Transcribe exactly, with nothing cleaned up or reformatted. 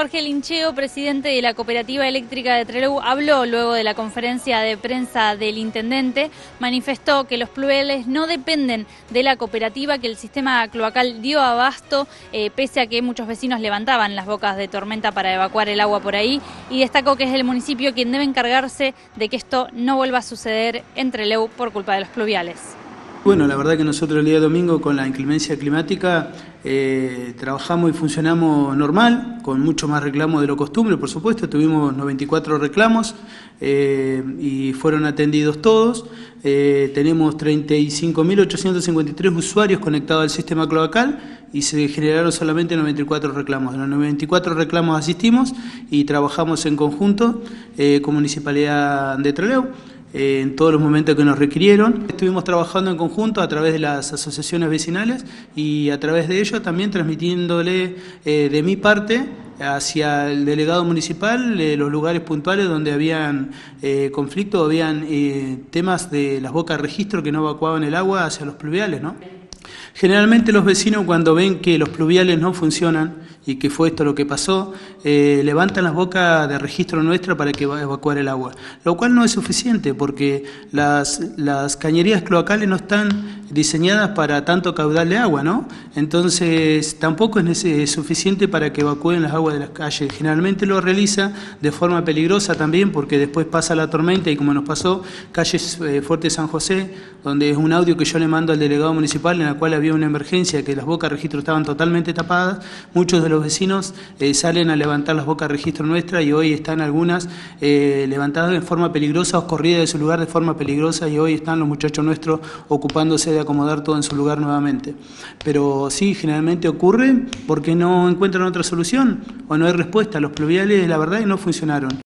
Jorge Lincheo, presidente de la Cooperativa Eléctrica de Trelew, habló luego de la conferencia de prensa del intendente. Manifestó que los pluviales no dependen de la cooperativa, que el sistema cloacal dio abasto, eh, pese a que muchos vecinos levantaban las bocas de tormenta para evacuar el agua por ahí, y destacó que es el municipio quien debe encargarse de que esto no vuelva a suceder en Trelew por culpa de los pluviales. Bueno, la verdad que nosotros el día domingo con la inclemencia climática eh, trabajamos y funcionamos normal, con mucho más reclamos de lo costumbre, por supuesto. Tuvimos noventa y cuatro reclamos eh, y fueron atendidos todos. Eh, tenemos treinta y cinco mil ochocientos cincuenta y tres usuarios conectados al sistema cloacal y se generaron solamente noventa y cuatro reclamos. De los noventa y cuatro reclamos asistimos y trabajamos en conjunto eh, con Municipalidad de Trelew en todos los momentos que nos requirieron. Estuvimos trabajando en conjunto a través de las asociaciones vecinales y a través de ello también transmitiéndole eh, de mi parte hacia el delegado municipal eh, los lugares puntuales donde habían eh, conflictos, habían eh, temas de las bocas de registro que no evacuaban el agua hacia los pluviales, ¿no? Generalmente los vecinos, cuando ven que los pluviales no funcionan y que fue esto lo que pasó, eh, levantan las bocas de registro nuestra para que va a evacuar el agua, lo cual no es suficiente porque las, las cañerías cloacales no están diseñadas para tanto caudal de agua, ¿no? Entonces tampoco es, es suficiente para que evacúen las aguas de las calles. Generalmente lo realiza de forma peligrosa también porque después pasa la tormenta y como nos pasó, calles eh, Fuerte San José, donde es un audio que yo le mando al delegado municipal en la cual había una emergencia, que las bocas de registro estaban totalmente tapadas. Muchos de los vecinos eh, salen a levantar las bocas de registro nuestras y hoy están algunas eh, levantadas de forma peligrosa o corridas de su lugar de forma peligrosa y hoy están los muchachos nuestros ocupándose de acomodar todo en su lugar nuevamente. Pero sí, generalmente ocurre porque no encuentran otra solución o no hay respuesta. Los pluviales, la verdad, no funcionaron.